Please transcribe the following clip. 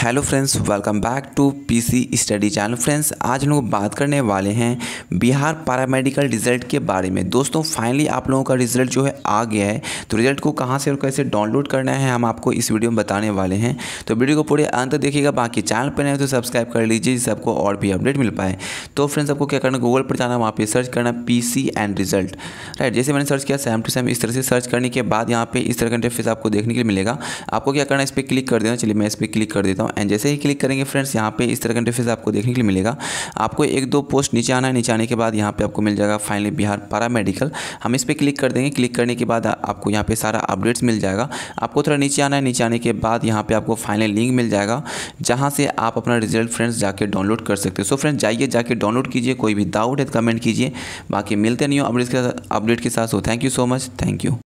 Hello friends, welcome back to PC study channel. Friends, आज हम लोग बात करने वाले हैं बिहार पैरामेडिकल रिज़ल्ट के बारे में। दोस्तों, फाइनली आप लोगों का रिज़ल्ट जो है आ गया है। तो रिज़ल्ट को कहां से और कैसे डाउनलोड करना है हम आपको इस वीडियो में बताने वाले हैं। तो वीडियो को पूरे अंत देखिएगा। बाकी चैनल पर नहीं तो सब्सक्राइब कर लीजिए जिससे आपको और भी अपडेट मिल पाए। तो फ्रेंड्स, आपको क्या करना, गूगल पर जाना, वहाँ पर सर्च करना पीसी एंड रिजल्ट। राइट, जैसे मैंने सर्च किया सेम टू सेम इस तरह से सर्च करने के बाद यहाँ पे इस तरह का इंटरफेस आपको देखने के लिए मिलेगा। आपको क्या करना है, इस पर क्लिक कर देना। चलिए मैं इस पर क्लिक कर देता हूँ एंड जैसे ही क्लिक करेंगे फ्रेंड्स, यहाँ पे इस तरह का इंटरफेस आपको देखने के लिए मिलेगा। आपको एक दो पोस्ट नीचे आना है। नीचे आने के बाद यहाँ पे आपको मिल जाएगा फाइनली बिहार पैरामेडिकल। हम इस पर क्लिक कर देंगे। क्लिक करने के बाद आपको यहाँ पे सारा अपडेट्स मिल जाएगा। आपको थोड़ा नीचे आना है। नीचे आने के बाद यहाँ पे आपको फाइनल लिंक मिल जाएगा जहाँ से आप अपना रिजल्ट फ्रेंड्स जाके डाउनलोड कर सकते हो। सो फ्रेंड्स, जाइए जाके डाउनलोड कीजिए। कोई भी डाउट है तो कमेंट कीजिए। बाकी मिलते नहीं हो अपडेट के साथ। So thank you so much. Thank you.